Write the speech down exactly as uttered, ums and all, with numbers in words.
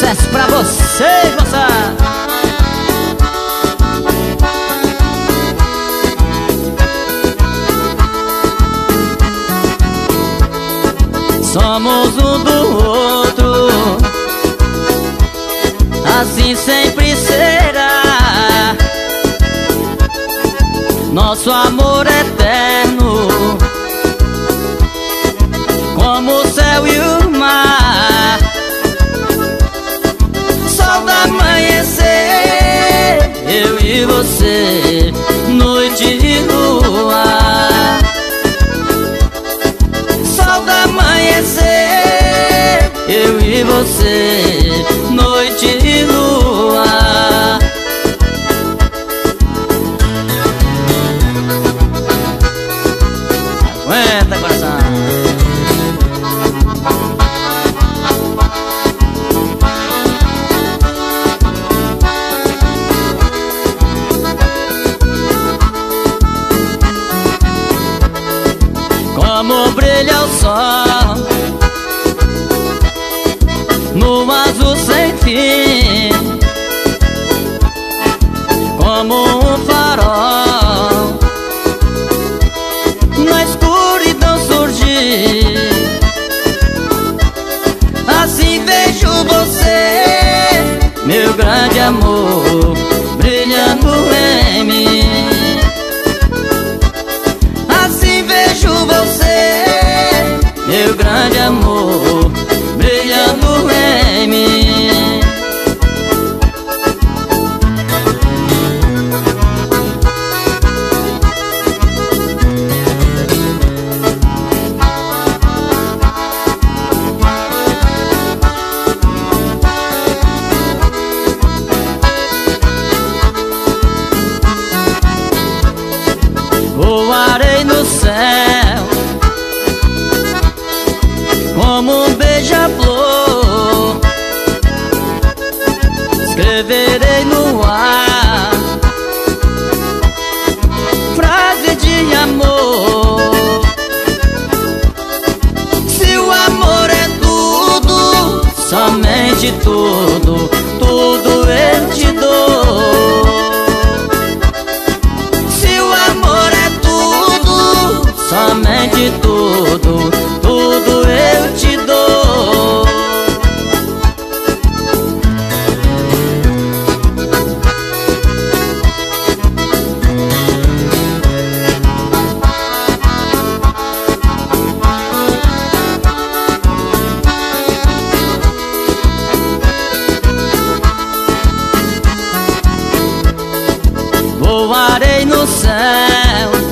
sucesso pra vocês, moçada. Somos um do outro, assim sempre será. Nosso amor eterno, como o céu e o mar. Sol do amanhecer, eu e você, noite e lua. Sol do amanhecer, eu e você, noite e lua. Aguenta, coração. Como brilha o sol no azul sem fim, como um farol na escuridão surgir. Assim vejo você, meu grande amor, brilhando em mim. Assim vejo você, meu grande amor, brilhando em mim. Voarei no céu como um beija-flor, escreverei no ar frase de amor. Se o amor é tudo, somente tudo, tudo eu te dou. Se o amor é tudo, somente tudo, tudo eu te dou. Voarei no céu